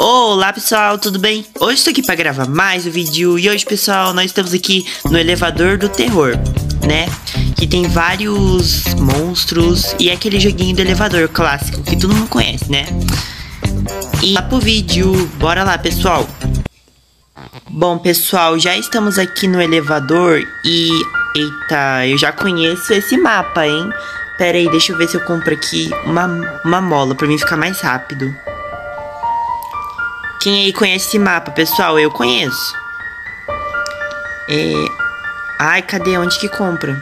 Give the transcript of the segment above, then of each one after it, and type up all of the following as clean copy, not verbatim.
Olá pessoal, tudo bem? Hoje estou aqui para gravar mais um vídeo e hoje pessoal, nós estamos aqui no elevador do terror, né? Que tem vários monstros e é aquele joguinho do elevador clássico que todo mundo conhece, né? E lá pro vídeo, bora lá pessoal! Bom pessoal, já estamos aqui no elevador e... Eita, eu já conheço esse mapa, hein? Pera aí, deixa eu ver se eu compro aqui uma mola pra mim ficar mais rápido. Quem aí conhece esse mapa, pessoal? Eu conheço. Ai, cadê? Onde que compra?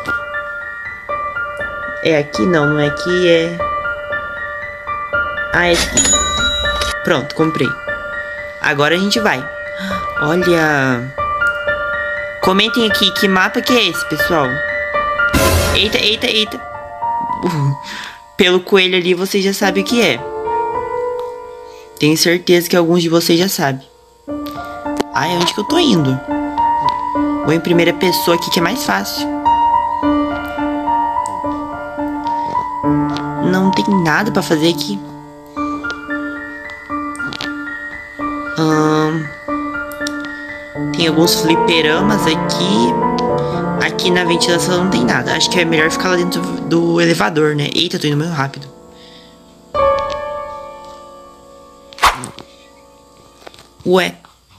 É aqui? Não, não é aqui, é... Ah, é aqui. Pronto, comprei. Agora a gente vai. Olha... Comentem aqui, que mapa que é esse, pessoal? Eita, eita, eita. Pelo coelho ali, vocês já sabem o que é. Tenho certeza que alguns de vocês já sabem. Ai, onde que eu tô indo? Vou em primeira pessoa aqui, que é mais fácil. Não tem nada pra fazer aqui. Tem alguns fliperamas aqui. Aqui na ventilação não tem nada. Acho que é melhor ficar lá dentro do elevador, né? Eita, eu tô indo meio rápido. Ué.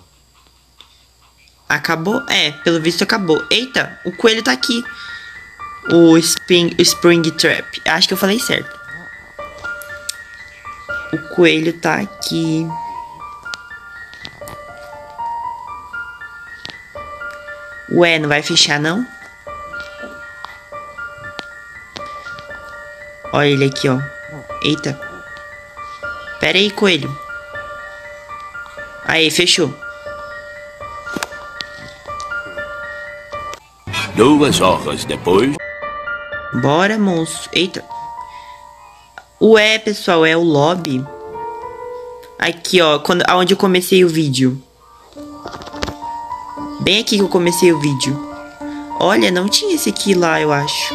Acabou? É, pelo visto acabou. Eita, o coelho tá aqui. O Spring Trap. Acho que eu falei certo. O coelho tá aqui. Ué, não vai fechar não? Olha ele aqui, ó. Eita. Pera aí, coelho. Aí, fechou. 2 horas depois. Bora, monstro. Eita. Ué, pessoal, é o lobby. Aqui, ó, aonde eu comecei o vídeo. Bem aqui que eu comecei o vídeo. Olha, não tinha esse aqui lá, eu acho.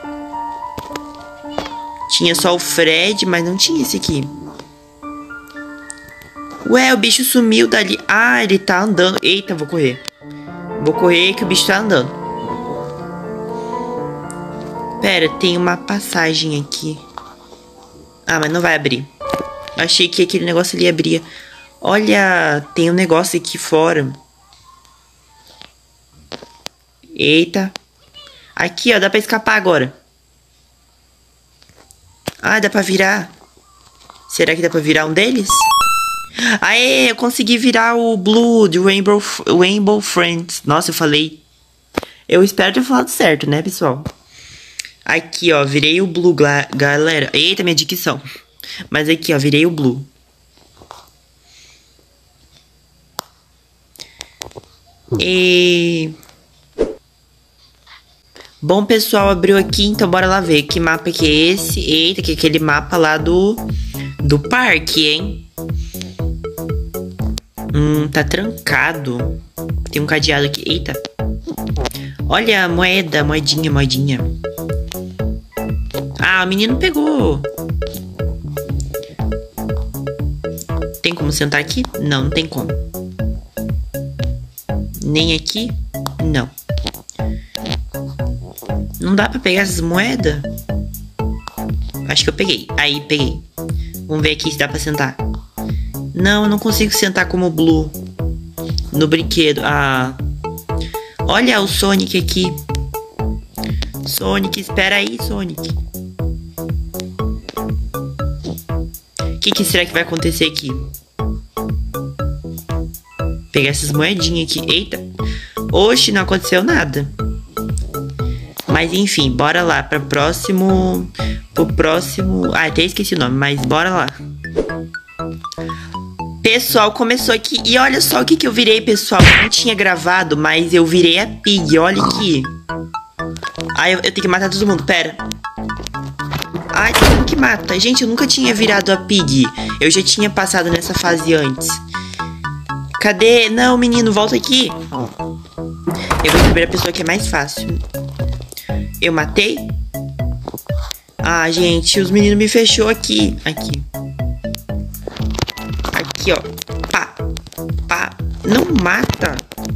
Tinha só o Fred, mas não tinha esse aqui. Ué, o bicho sumiu dali. Ah, ele tá andando. Eita, vou correr. Vou correr que o bicho tá andando. Pera, tem uma passagem aqui. Ah, mas não vai abrir. Achei que aquele negócio ali abria. Olha, tem um negócio aqui fora. Eita. Aqui, ó, dá pra escapar agora. Ah, dá pra virar. Será que dá pra virar um deles? Aê, eu consegui virar o Blue de Rainbow Friends. Nossa, eu falei. Eu espero ter falado certo, né, pessoal? Aqui, ó, virei o Blue, galera. Eita, minha dicção. Mas aqui, ó, virei o Blue. Bom, pessoal, abriu aqui, então bora lá ver que mapa que é esse. Eita, que é aquele mapa lá do parque, hein? Tá trancado. Tem um cadeado aqui. Eita. Olha a moeda, moedinha. Ah, o menino pegou. Tem como sentar aqui? Não, não tem como. Nem aqui? Não. Não dá pra pegar essas moedas? Acho que eu peguei. Aí, peguei. Vamos ver aqui se dá pra sentar. Não, eu não consigo sentar como Blue. No brinquedo. Ah. Olha o Sonic aqui. Sonic, espera aí, Sonic. O que será que vai acontecer aqui? Pegar essas moedinhas aqui. Eita. Oxe, não aconteceu nada. Mas enfim, bora lá pro próximo. Ah, até esqueci o nome, mas bora lá. Pessoal, começou aqui. E olha só o que eu virei, pessoal. Eu não tinha gravado, mas eu virei a Pig. Olha aqui. Ai, eu tenho que matar todo mundo, pera. Ai, todo mundo que mata. Gente, eu nunca tinha virado a Pig. Eu já tinha passado nessa fase antes. Cadê? Não, menino, volta aqui. Eu vou em primeira pessoa que é mais fácil. Eu matei? Ah, gente, os meninos me fechou aqui. Aqui. Aqui, ó. Pá. Pá. Não mata.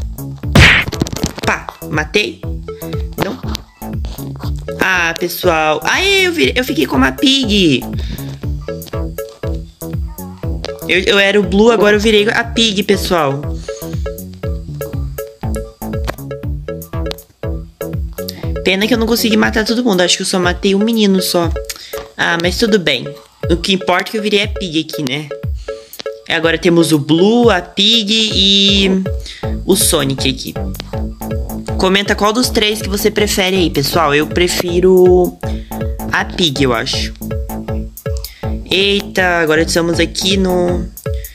Pá. Matei? Não. Ah, pessoal. Aê, eu fiquei com uma pig. Eu era o Blue, agora eu virei a pig, pessoal. Pena que eu não consegui matar todo mundo. Acho que eu só matei um menino só. Ah, mas tudo bem. O que importa é que eu virei a pig aqui, né? Agora temos o Blue, a pig e o Sonic aqui. Comenta qual dos três que você prefere aí, pessoal. Eu prefiro a pig, eu acho. Eita, agora estamos aqui no...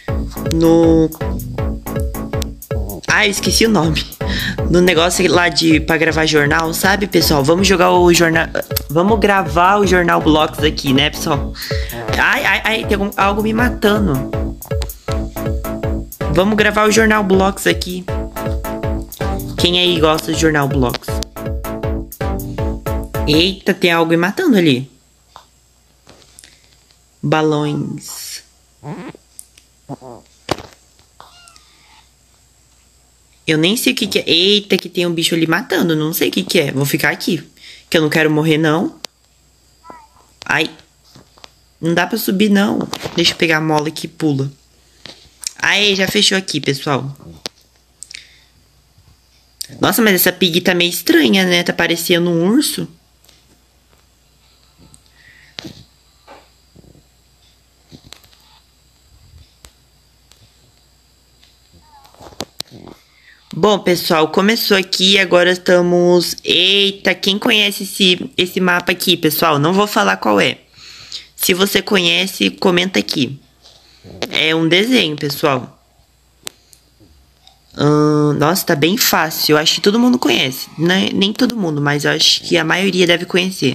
Ah, eu esqueci o nome. No negócio lá pra gravar jornal, sabe, pessoal? Vamos jogar o jornal... Vamos gravar o Jornal Blox aqui, né, pessoal? Ai, tem algo me matando. Vamos gravar o Jornal Blox aqui. Quem aí gosta do Jornal Blox? Eita, tem algo me matando ali. Balões. Eu nem sei o que é. Eita, que tem um bicho ali matando. Não sei o que é. Vou ficar aqui. Que eu não quero morrer, não. Ai. Não dá pra subir, não. Deixa eu pegar a mola que pula. Aê, já fechou aqui, pessoal. Nossa, mas essa pig tá meio estranha, né? Tá parecendo um urso. Bom, pessoal, começou aqui, agora estamos... Eita, quem conhece esse mapa aqui, pessoal? Não vou falar qual é. Se você conhece, comenta aqui. É um desenho, pessoal. Nossa, tá bem fácil. Eu acho que todo mundo conhece. Nem todo mundo, mas eu acho que a maioria deve conhecer.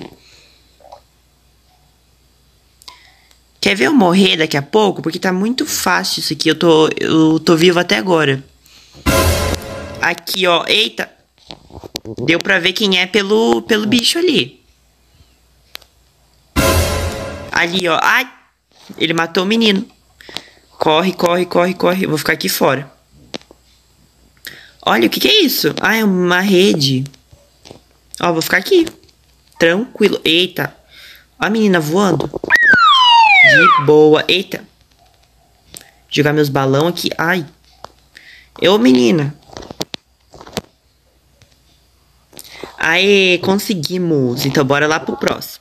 Quer ver eu morrer daqui a pouco? Porque tá muito fácil isso aqui. Eu tô vivo até agora. Aqui, ó. Eita. Deu pra ver quem é pelo bicho ali. Ali, ó. Ai. Ele matou o menino. Corre, corre, corre, corre. Eu vou ficar aqui fora. Olha, o que é isso? Ah, é uma rede. Ó, vou ficar aqui. Tranquilo. Eita. Ó a menina voando. De boa. Eita. Jogar meus balão aqui. Ai. Ô, menina. Aê, conseguimos. Então, bora lá pro próximo.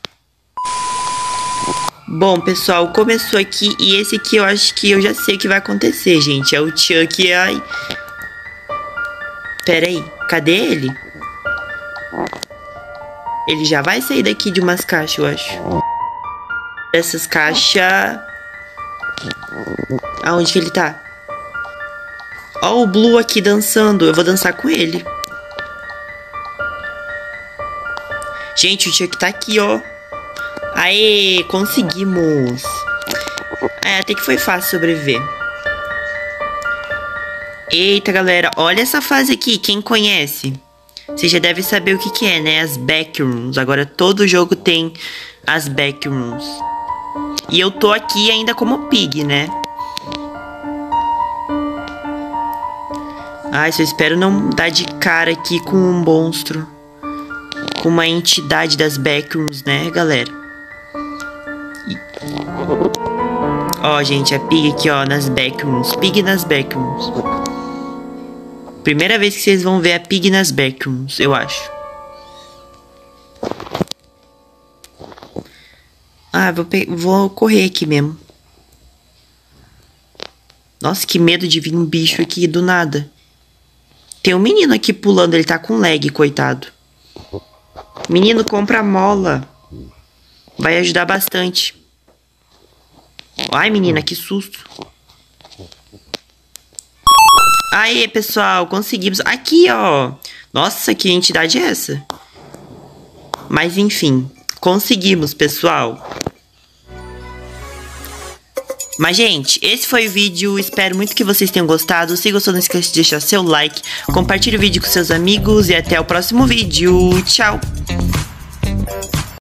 Bom, pessoal, começou aqui. E esse aqui eu acho que eu já sei o que vai acontecer, gente. É o Chuck. Ai. Pera aí. Cadê ele? Ele já vai sair daqui de umas caixas, eu acho. Essas caixas... Aonde que ele tá? Ó o Blue aqui dançando. Eu vou dançar com ele. Gente, o Chuck tá aqui, ó. Aê, conseguimos. É, até que foi fácil sobreviver. Eita, galera, olha essa fase aqui. Quem conhece? Você já deve saber o que é, né? As backrooms. Agora todo jogo tem as backrooms. E eu tô aqui ainda como pig, né? Ai, só espero não dar de cara aqui com um monstro. Com uma entidade das backrooms, né, galera? Ó, gente, a pig aqui, ó, nas backrooms. Pig nas backrooms. Primeira vez que vocês vão ver a pig nas backrooms, eu acho. Ah, vou correr aqui mesmo. Nossa, que medo de vir um bicho aqui do nada. Tem um menino aqui pulando, ele tá com lag, coitado. Menino, compra mola. Vai ajudar bastante. Ai, menina, que susto. Aê, pessoal, conseguimos. Aqui, ó. Nossa, que entidade é essa? Mas, enfim, conseguimos, pessoal. Mas, gente, esse foi o vídeo. Espero muito que vocês tenham gostado. Se gostou, não esqueça de deixar seu like. Compartilhe o vídeo com seus amigos. E até o próximo vídeo. Tchau!